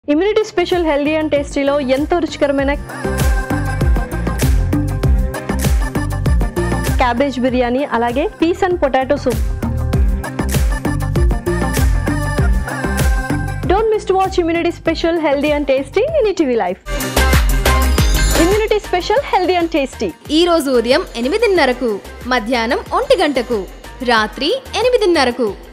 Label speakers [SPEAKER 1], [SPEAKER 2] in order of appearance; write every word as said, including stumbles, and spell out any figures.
[SPEAKER 1] Immunity special healthy and టేస్టీలో ఎంతో రుచికరమైన క్యాబేజ్ బిర్యానీ అలాగే peas and potato soup. Don't miss to watch Immunity Special Healthy and Tasty in E T V Live. Immunity Special Healthy and Tasty.
[SPEAKER 2] ఈ రోజు ఉదయం ఎనిమిదిన్నరకు, మధ్యాహ్నం ఒంటి గంటకు, రాత్రి ఎనిమిదిన్నరకు.